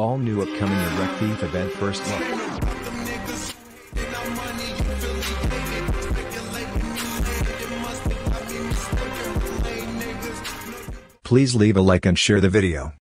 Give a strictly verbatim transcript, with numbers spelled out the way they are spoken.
All new upcoming Erect Thief event first look. Please leave a like and share the video.